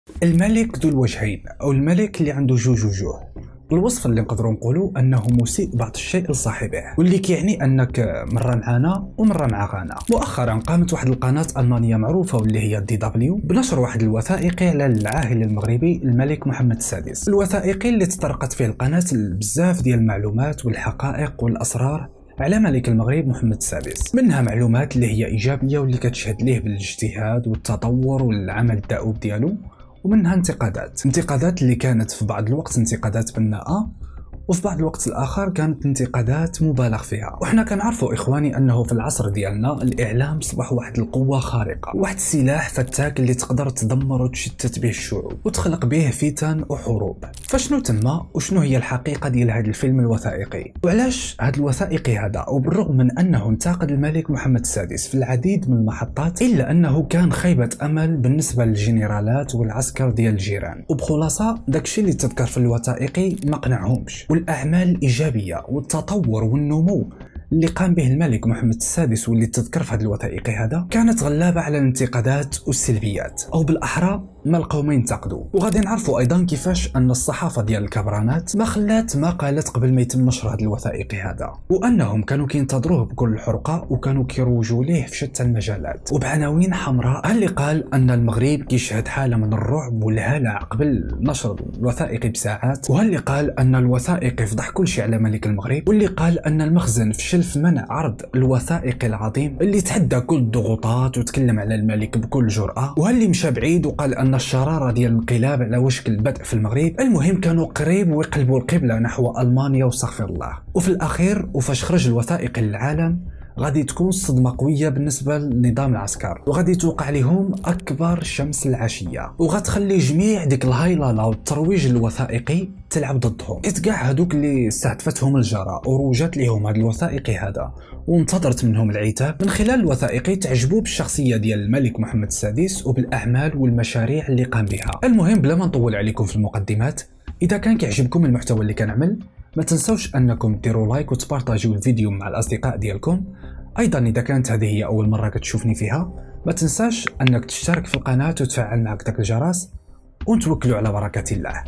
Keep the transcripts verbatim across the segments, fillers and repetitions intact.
الملك ذو الوجهين أو الملك اللي عنده جوج وجوه، الوصف اللي نقدروا نقولوا أنه مسيء بعض الشيء لصاحبه، واللي كيعني أنك مرة معانا ومرة مع غانا. مؤخرا قامت واحد القناة ألمانية معروفة واللي هي دي دبليو بنشر واحد الوثائقي على العاهل المغربي الملك محمد السادس. الوثائقي اللي تطرقت فيه القناة بزاف ديال المعلومات والحقائق والأسرار على ملك المغرب محمد السادس، منها معلومات اللي هي إيجابية واللي كتشهد ليه بالاجتهاد والتطور والعمل الدؤوب ديالو، ومنها انتقادات انتقادات اللي كانت في بعض الوقت انتقادات بناءة، وفي بعض الوقت الآخر كانت انتقادات مبالغ فيها. وحنا كنعرفوا إخواني أنه في العصر ديالنا الإعلام أصبح واحد القوة خارقة، واحد السلاح فتاك اللي تقدر تدمر وتشتت به الشعوب وتخلق به فتن وحروب. فشنو تما وشنو هي الحقيقة ديال هذا الفيلم الوثائقي؟ وعلاش هذا الوثائقي هذا وبالرغم من أنه انتقد الملك محمد السادس في العديد من المحطات إلا أنه كان خيبة أمل بالنسبة للجنرالات والعسكر ديال الجيران؟ وبخلاصة داكشي اللي تذكر في الوثائقي ما قنعهمش، والأعمال الإيجابية والتطور والنمو اللي قام به الملك محمد السادس واللي تذكر في هذا الوثائقي هذا كانت غلابة على الانتقادات والسلبيات، أو بالأحرى ما لقاو ما ينتقدوا. وغادي نعرفوا أيضا كيفاش أن الصحافة ديال الكبرانات ما خلات ما قالت قبل ما يتم نشر هذا الوثائقي هذا، وأنهم كانوا كينتظروه بكل حرقة وكانوا كيروجوا ليه في شتى المجالات وبعناوين حمراء. اللي قال أن المغرب كيشهد حالة من الرعب والهلع قبل نشر الوثائقي بساعات، وهاللي قال أن الوثائقي فضح كل شيء على ملك المغرب، واللي قال أن المخزن فشل في منع عرض الوثائقي العظيم اللي تحدى كل الضغوطات وتكلم على الملك بكل جرأة، وهاللي مشى بعيد وقال أن الشرارة ديال الانقلاب على وشك البدء في المغرب. المهم كانوا قريب ويقلبوا القبلة نحو ألمانيا واستغفر الله. وفي الأخير وفاش خرج الوثائقي للعالم غادي تكون صدمة قوية بالنسبة لنظام العسكر، وغادي توقع لهم أكبر شمس العشية، وغتخلي جميع ديك الهايلالا والترويج الوثائقي تلعب ضدهم. إذ كاع هذوك اللي استهدفتهم الجرى وروجات لهم هذا الوثائقي هذا وانتظرت منهم العتاب من خلال الوثائقي تعجبوا بالشخصية ديال الملك محمد السادس وبالأعمال والمشاريع اللي قام بها. المهم بلا ما نطول عليكم في المقدمات، إذا كان كيعجبكم المحتوى اللي كنعمل ما تنسوش انكم ديروا لايك وتبارطاجيو الفيديو مع الاصدقاء ديالكم. ايضا اذا كانت هذه هي اول مره كتشوفني فيها ما تنساش انك تشترك في القناه وتفعل معك داك الجرس، ونتوكلوا على بركه الله.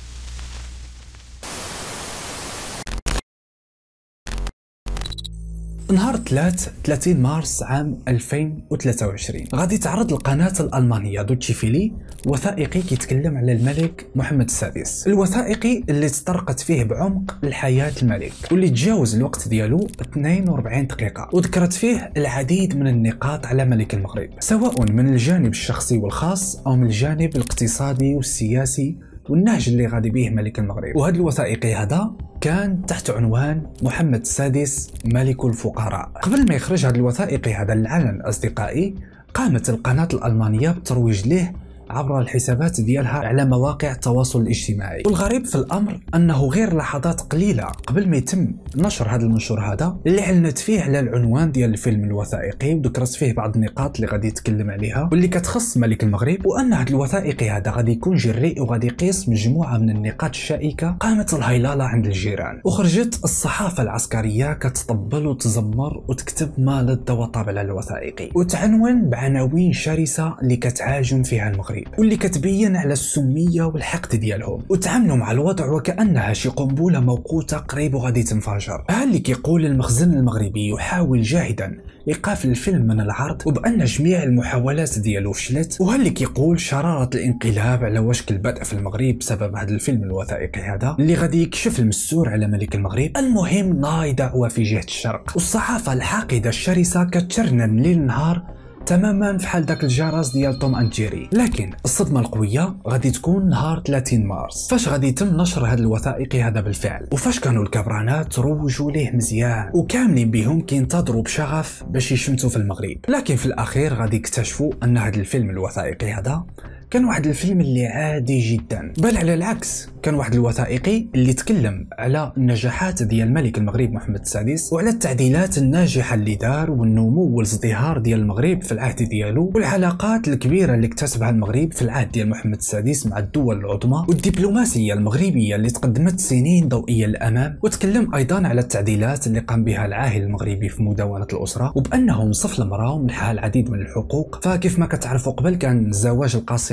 نهار ثلاثة ثلاثين مارس عام ألفين وثلاثة وعشرين غادي تعرض القناة الألمانية دوتشي فيلي وثائقي كيتكلم على الملك محمد السادس. الوثائقي اللي تطرقت فيه بعمق لحياة الملك واللي تجاوز الوقت ديالو اثنين وأربعين دقيقة، وذكرت فيه العديد من النقاط على ملك المغرب سواء من الجانب الشخصي والخاص أو من الجانب الاقتصادي والسياسي والنهج اللي غادي به ملك المغرب. وهذا الوثائقي هذا كان تحت عنوان محمد السادس ملك الفقراء. قبل ما يخرج هذا الوثائقي هذا للعلن أصدقائي قامت القناة الألمانية بالترويج له عبر الحسابات ديالها على مواقع التواصل الاجتماعي. والغريب في الامر انه غير لحظات قليله قبل ما يتم نشر هذا المنشور هذا اللي علنت فيه على العنوان ديال الفيلم الوثائقي وذكرت فيه بعض النقاط اللي غادي يتكلم عليها واللي كتخص ملك المغرب، وان هذا الوثائقي هذا غادي يكون جريء وغادي يقيس مجموعه من النقاط الشائكه. قامت الهيلاله عند الجيران وخرجت الصحافه العسكريه كتطبل وتزمر وتكتب ما لذ وطاب على الوثائقي وتعنون بعناوين شرسه اللي كتهاجم فيها المغرب واللي كتبين على السمية والحقد ديالهم، وتعاملوا مع الوضع وكأنها شي قنبلة موقوتة قريب وغادي تنفجر. ها اللي كيقول المخزن المغربي يحاول جاهدا ايقاف الفيلم من العرض وبان جميع المحاولات ديالو فشلت، وها اللي كيقول شرارة الانقلاب على وشك البدء في المغرب بسبب هذا الفيلم الوثائقي هذا اللي غادي يكشف المسور على ملك المغرب. المهم ناي دعوة في جهة الشرق، والصحافة الحاقدة الشرسة كترنم ليل نهار تماما فحال داك الجرس ديال توم اند جيري. لكن الصدمه القويه غادي تكون نهار ثلاثين مارس فاش غادي يتم نشر هذا الوثائقي هذا بالفعل، وفاش كانوا الكبرانات روجوا ليه مزيان وكاملين بهم كينتظروا بشغف باش يشمتوا في المغرب. لكن في الاخير غادي يكتشفوا ان هذا الفيلم الوثائقي هذا كان واحد الفيلم اللي عادي جدا، بل على العكس كان واحد الوثائقي اللي تكلم على النجاحات ديال الملك المغرب محمد السادس وعلى التعديلات الناجحه اللي دار والنمو والازدهار ديال المغرب في العهد ديالو والعلاقات الكبيره اللي اكتسبها المغرب في العهد ديال محمد السادس مع الدول العظمى والدبلوماسيه المغربيه اللي تقدمت سنين ضوئيه للامام. وتكلم ايضا على التعديلات اللي قام بها العاهل المغربي في مداونه الاسره وبانه نصف المراه ومنحها العديد من الحقوق. فكيف ما كتعرفوا قبل كان الزواج القاصر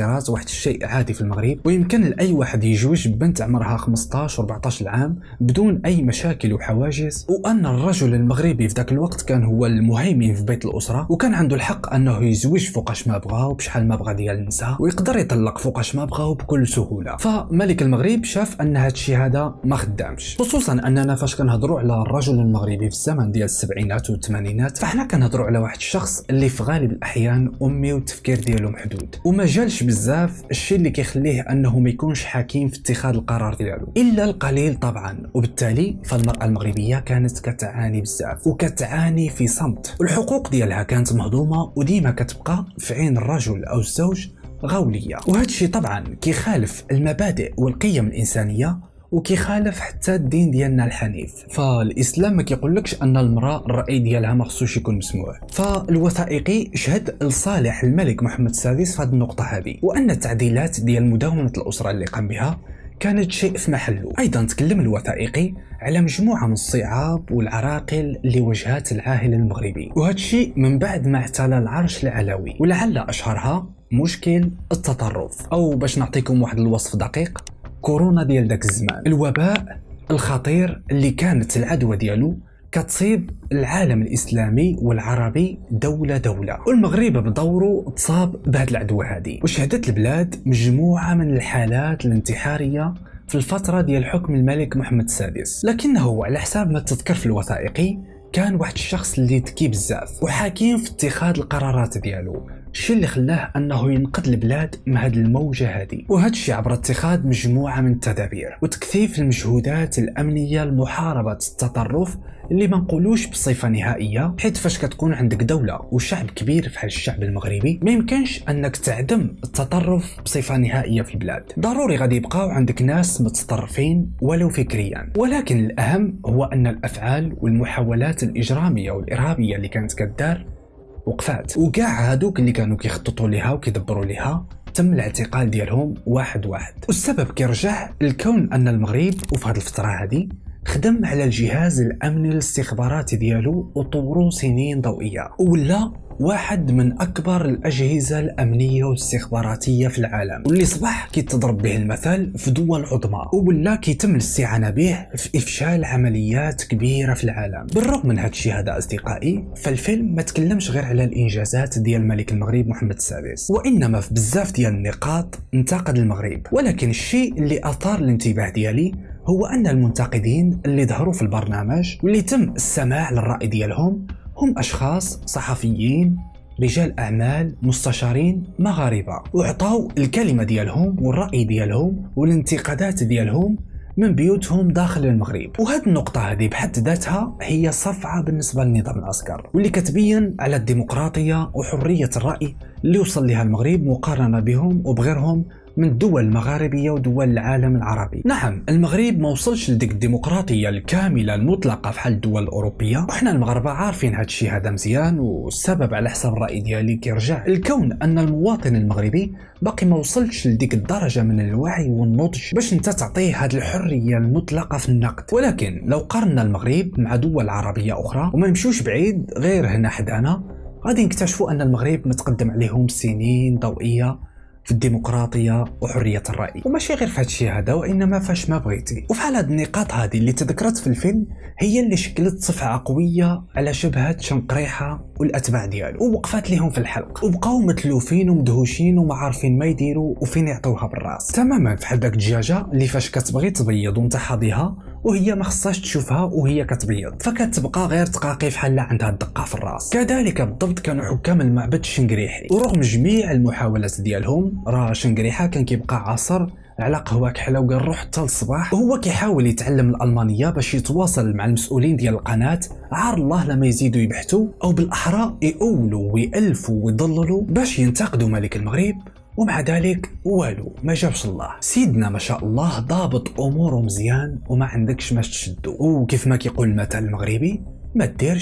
الاشتراط واحد الشيء عادي في المغرب، ويمكن لاي واحد يجوج بنت عمرها خمسطاش و أربعطاش عام بدون اي مشاكل وحواجز، وان الرجل المغربي في ذاك الوقت كان هو المهيمن في بيت الاسره، وكان عنده الحق انه يزوج فوقاش ما بغى وبشحال ما بغى ديال النساء، ويقدر يطلق فوقاش ما بغى وبكل سهوله. فملك المغرب شاف ان هذا الشيء هذا ما خدامش، خصوصا اننا فاش كنهضروا على الرجل المغربي في الزمن ديال السبعينات والثمانينات فاحنا كنهضروا على واحد الشخص اللي في غالب الاحيان امي والتفكير ديالو محدود، وما جالش بزاف الشيء اللي كيخليه انه ما يكونش حكيم في اتخاذ القرار ديالو الا القليل طبعا. وبالتالي فالمراه المغربيه كانت كتعاني بزاف وكتعاني في صمت، والحقوق ديالها كانت مهضومه وديما كتبقى في عين الرجل او الزوج غوليه. وهذا الشيء طبعا كيخالف المبادئ والقيم الانسانيه وكيخالف حتى الدين ديالنا الحنيف. فالاسلام ما كيقولكش ان المراه الراي ديالها ما خصوش يكون مسموع. فالوثائقي شهد لصالح الملك محمد السادس في هذه النقطه هذه، وان التعديلات ديال مداومه الاسره اللي قام بها كانت شيء في محله. ايضا تكلم الوثائقي على مجموعه من الصعاب والعراقل اللي واجهات العاهل المغربي، وهذا الشيء من بعد ما اعتلى العرش العلوي، ولعل اشهرها مشكل التطرف، او باش نعطيكم واحد الوصف دقيق كورونا ديال داك الزمان، الوباء الخطير اللي كانت العدوى ديالو كتصيب العالم الاسلامي والعربي دوله دوله، والمغرب بدوره تصاب بهذه العدوى هذه، وشهدت البلاد مجموعه من الحالات الانتحاريه في الفتره ديال حكم الملك محمد السادس. لكنه على حساب ما تذكر في الوثائقي كان واحد الشخص اللي ذكي بزاف وحكيم في اتخاذ القرارات ديالو، الشيء اللي خلاه انه ينقذ البلاد من هذه الموجه هذه، وهذا الشيء عبر اتخاذ مجموعه من التدابير وتكثيف المجهودات الامنيه لمحاربه التطرف اللي ما نقولوش بصفه نهائيه، حيت فاش كتكون عندك دوله وشعب كبير بحال الشعب المغربي ما يمكنش انك تعدم التطرف بصفه نهائيه في البلاد. ضروري غادي يبقاو عندك ناس متطرفين ولو فكريا، ولكن الاهم هو ان الافعال والمحاولات الاجراميه والارهابيه اللي كانت كدار وقفات، وكاع هادوك اللي كانوا كيخططوا ليها وكيدبروا ليها تم الاعتقال ديالهم واحد واحد. والسبب كيرجع لكون ان المغرب وفي هذه الفتره هذه خدم على الجهاز الامني الاستخباراتي ديالو وطوروا سنين ضوئيه، ولا واحد من اكبر الاجهزه الامنيه والاستخباراتيه في العالم، واللي صبح كيتضرب به المثل في دول عظمى، ولا كيتم الاستعانه به في افشال عمليات كبيره في العالم. بالرغم من هذا الشيء هذا اصدقائي، فالفيلم ما تكلمش غير على الانجازات ديال ملك المغرب محمد السادس، وانما في بزاف ديال النقاط انتقد المغرب. ولكن الشيء اللي اثار الانتباه ديالي هو ان المنتقدين اللي ظهروا في البرنامج واللي تم السماع للراي ديالهم هم أشخاص صحفيين، رجال أعمال، مستشارين مغاربة، وعطاو الكلمة ديالهم والرأي ديالهم والانتقادات ديالهم من بيوتهم داخل المغرب. وهذه النقطة هذه بحد ذاتها هي صفعة بالنسبة للنظام العسكر، واللي كتبين على الديمقراطية وحرية الرأي اللي وصل لها المغرب مقارنة بهم وبغيرهم من الدول المغاربية ودول العالم العربي. نعم المغرب ما وصلش لديك الديمقراطية الكاملة المطلقة في حال الدول الأوروبية، وحنا المغاربة عارفين هذا الشيء هذا مزيان، والسبب على حسب الرأي ديالي كيرجع الكون أن المواطن المغربي باقي ما وصلش لديك الدرجة من الوعي والنضج باش انت تعطيه هذه الحرية المطلقة في النقد. ولكن لو قارنا المغرب مع دول عربية أخرى وما نمشوش بعيد غير هنا حدانا، غادي نكتشفوا أن المغرب متقدم عليهم سنين ضوئية في الديمقراطيه وحريه الراي، وماشي غير في هذا الشيء هذا وانما فاش ما بغيتي. وفحال هاد النقاط هذه اللي تذكرت في الفيلم هي اللي شكلت صفعه قويه على شبهه شنقريحه والاتباع ديالو، ووقفات لهم في الحلق وبقاو متلوفين ومدهوشين وما عارفين ما يديروا وفين يعطوها بالراس، تماما بحال داك الدجاجه اللي فاش كتبغي تبيض وانت حاضيها وهي ما خصهاش تشوفها وهي كتبيض، فكتبقى غير تقاقي فحال عندها الدقه في الراس. كذلك بالضبط كانوا حكام المعبد الشنقريحي، ورغم جميع المحاولات ديالهم راه شنقريحه كان كيبقى عصر على قهوه كحله وقال حتى للصباح، وهو كيحاول يتعلم الالمانيه باش يتواصل مع المسؤولين ديال القناه، عار الله لما يزيدوا يبحثوا او بالاحرى يقولوا ويالفوا ويضللوا باش ينتقدوا ملك المغرب، ومع ذلك والو ما جابش الله. سيدنا ما شاء الله ضابط اموره مزيان وما عندكش ما تشدو، وكيف ما كيقول المثل المغربي ما ديرش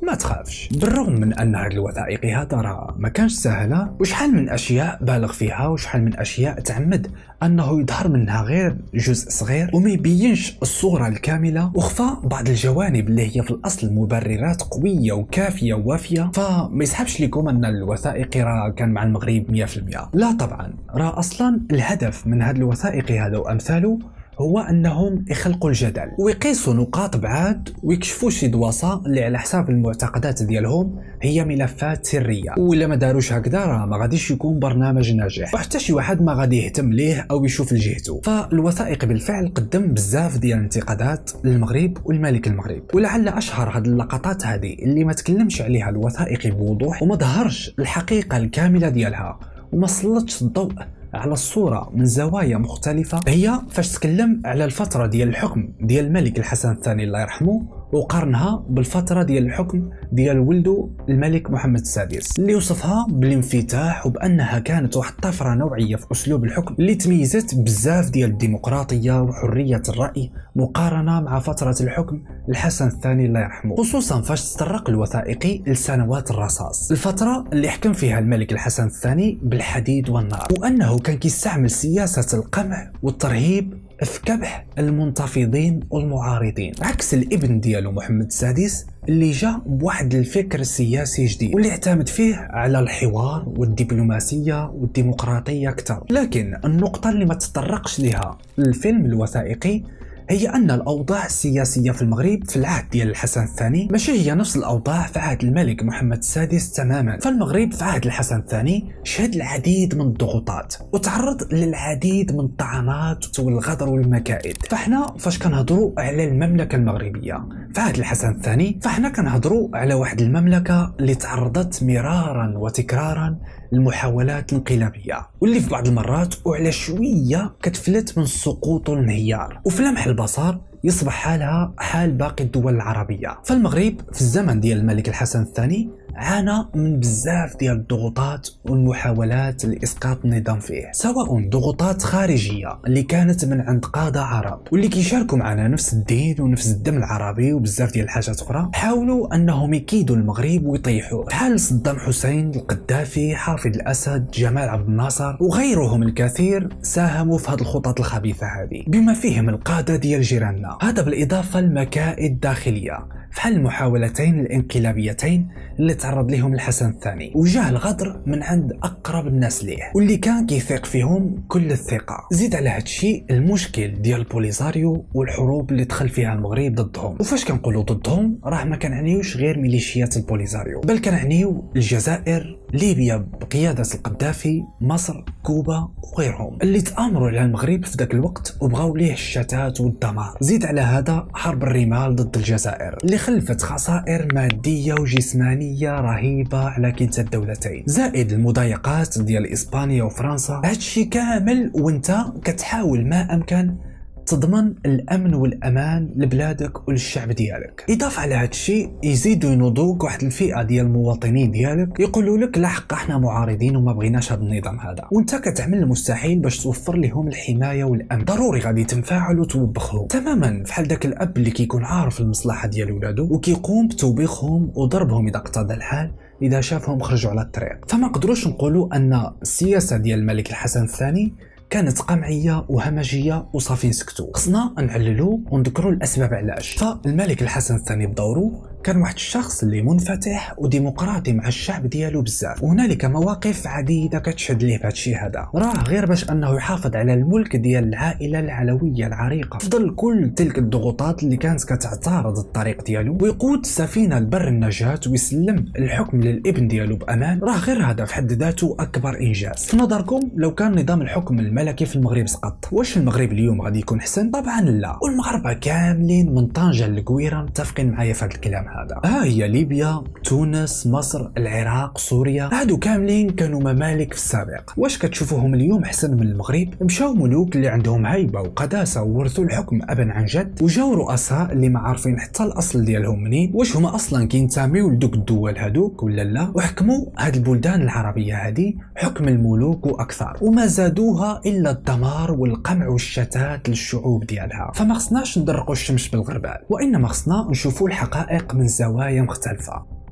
ما تخافش. بالرغم من ان هاد الوثائقي هذا راه ما كانش سهله، وشحال من اشياء بالغ فيها وشحال من اشياء تعمد انه يظهر منها غير جزء صغير وما يبينش الصوره الكامله، وخفى بعض الجوانب اللي هي في الاصل مبررات قويه وكافيه ووافيه. فما يسحبش لكم ان الوثائقي راه كان مع المغرب مية في المية، لا طبعا. راه اصلا الهدف من هذا الوثائقي هذا وامثاله هو انهم يخلقوا الجدل ويقيسوا نقاط بعاد ويكشفوا شي دواسه اللي على حساب المعتقدات ديالهم هي ملفات سريه، ولا ما داروش هكذا راه ما غاديش يكون برنامج ناجح، وحتى شي واحد ما غادي يهتم ليه او يشوف لجهته. فالوثائقي بالفعل قدم بزاف ديال الانتقادات للمغرب والملك المغرب، ولعل اشهر هذه اللقطات هذه اللي ما تكلمش عليها الوثائقي بوضوح وما ظهرش الحقيقه الكامله ديالها وما سلطش الضوء على الصورة من زوايا مختلفة، هي فاش تكلم على الفترة ديال الحكم ديال الملك الحسن الثاني الله يرحمه وقارنها بالفترة ديال الحكم ديال ولده الملك محمد السادس، اللي وصفها بالانفتاح وبأنها كانت واحد الطفرة نوعية في أسلوب الحكم اللي تميزت بزاف ديال الديمقراطية وحرية الرأي مقارنة مع فترة الحكم الحسن الثاني الله يرحمه، خصوصا فاش تطرق الوثائقي لسنوات الرصاص، الفترة اللي حكم فيها الملك الحسن الثاني بالحديد والنار، وأنه كان كيستعمل سياسة القمع والترهيب في كبح المنتفضين والمعارضين، عكس الابن ديالو محمد السادس اللي جاء بواحد الفكر سياسي جديد واللي اعتمد فيه على الحوار والدبلوماسية والديمقراطية أكثر. لكن النقطة اللي ما تطرقش لها الفيلم الوثائقي هي أن الأوضاع السياسية في المغرب في العهد ديال الحسن الثاني ماشي هي نفس الأوضاع في عهد الملك محمد السادس تماما. فالمغرب في عهد الحسن الثاني شهد العديد من الضغوطات وتعرض للعديد من الطعنات والغدر والمكائد. فاحنا فاش كنهضروا على المملكة المغربية في عهد الحسن الثاني فاحنا كنهضروا على واحد المملكة اللي تعرضت مرارا وتكرارا المحاولات الانقلابية واللي في بعض المرات وعلى شوية كتفلت من السقوط والانهيار، وفي لمح البصر يصبح حالها حال باقي الدول العربية. فالمغرب في الزمن ديال الملك الحسن الثاني عانى من بزاف ديال الضغوطات والمحاولات لإسقاط النظام فيه، سواء ضغوطات خارجية اللي كانت من عند قادة عرب واللي كيشاركوا معنا نفس الدين ونفس الدم العربي وبزاف ديال الحاجات أخرى، حاولوا أنهم يكيدوا المغرب ويطيحوه، بحال صدام حسين، القذافي، حافظ الأسد، جمال عبد الناصر وغيرهم الكثير ساهموا في هذه الخطط الخبيثة هذه، بما فيهم القادة ديال جيراننا. هذا بالإضافة لمكائد داخلية بحال المحاولتين الانقلابيتين اللي تعرض لهم الحسن الثاني، وجاه الغدر من عند اقرب الناس ليه واللي كان كيثيق فيهم كل الثقه. زيد على هادشي المشكل ديال البوليزاريو والحروب اللي دخل فيها المغرب ضدهم، وفاش كنقولوا ضدهم راه ما كنعنيوش غير ميليشيات البوليزاريو، بل كنعنيو الجزائر، ليبيا بقياده القذافي، مصر، كوبا وغيرهم اللي تآمروا على المغرب في ذاك الوقت وبغاو ليه الشتات والدمار. زيد على هذا حرب الرمال ضد الجزائر اللي خلفت خسائر ماديه وجسمانيه رهيبه على كلتا الدولتين، زائد المضايقات ديال اسبانيا وفرنسا. هادشي كامل وانت كتحاول ما امكن تضمن الامن والامان لبلادك وللشعب ديالك. اضافه على هادشي يزيدوا ينوضوك واحد الفئه ديال المواطنين ديالك يقولوا لك لا حق احنا معارضين وما بغيناش هذا النظام هذا، وانت كتعمل المستحيل باش توفر لهم الحمايه والامن. ضروري غادي تنفعل وتوبخهم تماما بحال داك الاب اللي كيكون عارف المصلحه ديال ولادو وكيقوم بتوبيخهم وضربهم اذا اقتضى الحال اذا شافهم خرجوا على الطريق. فما نقدروش نقولوا ان السياسه ديال الملك الحسن الثاني كانت قمعيه وهمجيه وصافي نسكتوا، خصنا نعللوا ونذكروا الاسباب علاش. فالملك الحسن الثاني بدوره كان واحد الشخص اللي منفتح وديمقراطي مع الشعب ديالو بزاف، وهنالك مواقف عديده كتشهد ليه بهذا الشيء هذا. راه غير باش انه يحافظ على الملك ديال العائله العلويه العريقه في ظل كل تلك الضغوطات اللي كانت كتعترض الطريق ديالو، ويقود السفينه لبر النجاه ويسلم الحكم للابن ديالو بامان. راه غير هذا في حد ذاته اكبر انجاز. في نظركم لو كان نظام الحكم الملكي في المغرب سقط، واش المغرب اليوم غادي يكون حسن؟ طبعا لا، والمغاربه كاملين من طنجه للقويره متفقين معايا في هذا الكلام هذا. ها هي ليبيا، تونس، مصر، العراق، سوريا، هادو كاملين كانوا ممالك في السابق. واش كتشوفوهم اليوم احسن من المغرب؟ مشاو ملوك اللي عندهم هيبه وقداسه وورثوا الحكم ابا عن جد، وجاو رؤساء اللي ما عارفين حتى الاصل ديالهم منين، واش هما اصلا كينتميو لدوك الدول هادوك ولا لا، وحكموا هاد البلدان العربيه هادي حكم الملوك واكثر، وما زادوها الا الدمار والقمع والشتات للشعوب ديالها. فما خصناش ندرقوا الشمس بالغربال، وانما خصنا نشوفوا الحقائق من زوايا مختلفه.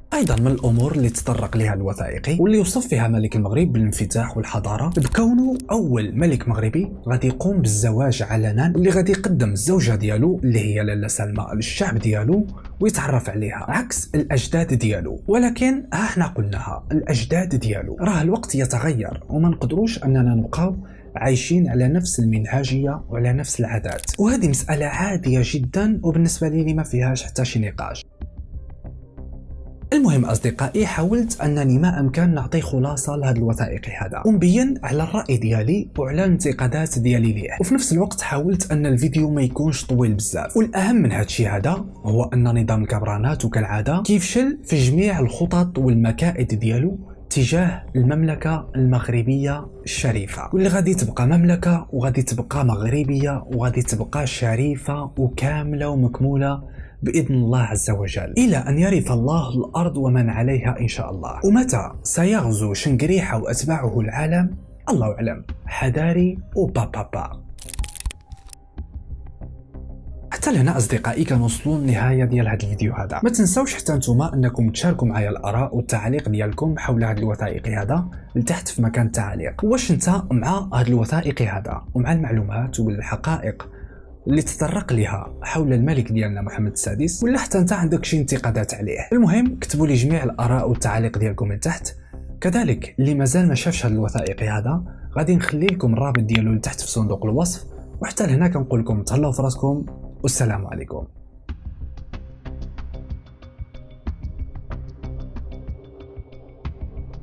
ايضا من الامور اللي تطرق لها الوثائقي واللي يوصف فيها ملك المغرب بالانفتاح والحضاره بكونه اول ملك مغربي غادي يقوم بالزواج علنا، واللي غادي يقدم الزوجه ديالو اللي هي لاله سلمى للشعب ديالو ويتعرف عليها عكس الاجداد ديالو. ولكن ها حنا قلناها الاجداد ديالو، راه الوقت يتغير وما نقدروش اننا نبقاو عايشين على نفس المنهاجيه وعلى نفس العادات، وهذه مساله عاديه جدا وبالنسبه لي ما فيهاش حتى شي نقاش. المهم اصدقائي، حاولت انني ما امكن نعطي خلاصه لهذا الوثائقي هذا ونبين على الراي ديالي وعلى الانتقادات ديالي ليه، وفي نفس الوقت حاولت ان الفيديو ما يكونش طويل بزاف. والاهم من هذا الشيء هذا هو ان نظام الكبرانات وكالعاده كيفشل في جميع الخطط والمكائد ديالو تجاه المملكه المغربيه الشريفه، واللي غادي تبقى مملكه وغادي تبقى مغربيه وغادي تبقى شريفه وكامله ومكموله بإذن الله عز وجل، إلى أن يرث الله الأرض ومن عليها إن شاء الله. ومتى سيغزو شنقريحة وأتباعه العالم الله أعلم. حذاري وبابابا. حتى لهنا أصدقائي كنوصلوا للنهاية ديال هذا الفيديو هذا. ما تنسوش حتى نتوما أنكم تشاركوا معايا الآراء والتعليق ديالكم حول هذا الوثائقي هذا لتحت في مكان التعليق. واش انت مع هذا الوثائقي هذا ومع المعلومات والحقائق اللي تطرق لها حول الملك ديالنا محمد السادس، ولا حتى انت عندك شي انتقادات عليه؟ المهم كتبوا لي جميع الاراء والتعاليق ديالكم من تحت. كذلك اللي مازال ما شافش هذا الوثائقي هذا غادي نخلي لكم الرابط ديالو لتحت في صندوق الوصف. وحتى لهنا كنقول لكم تهلاو في راسكم والسلام عليكم.